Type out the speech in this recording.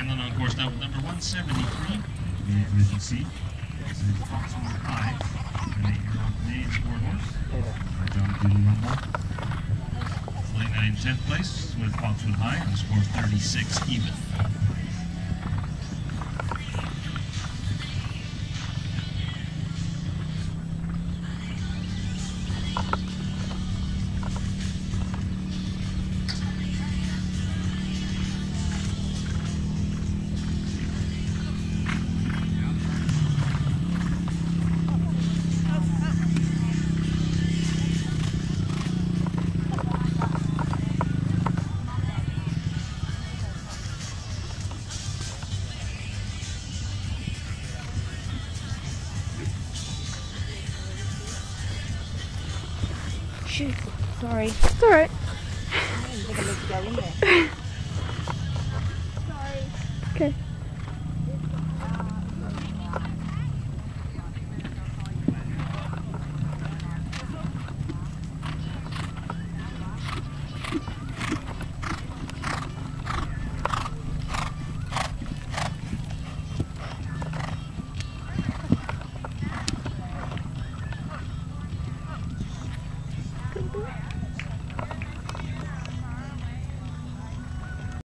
Scanlon on course now with number 173. As you see, this is Foxwood High, an 8-year-old Canadian sport horse by John Dooley Rumble. Flying in 10th place with Foxwood High on the score 36 even. Shoot, sorry. It's alright. I didn't think I meant to go in there. Sorry. Okay.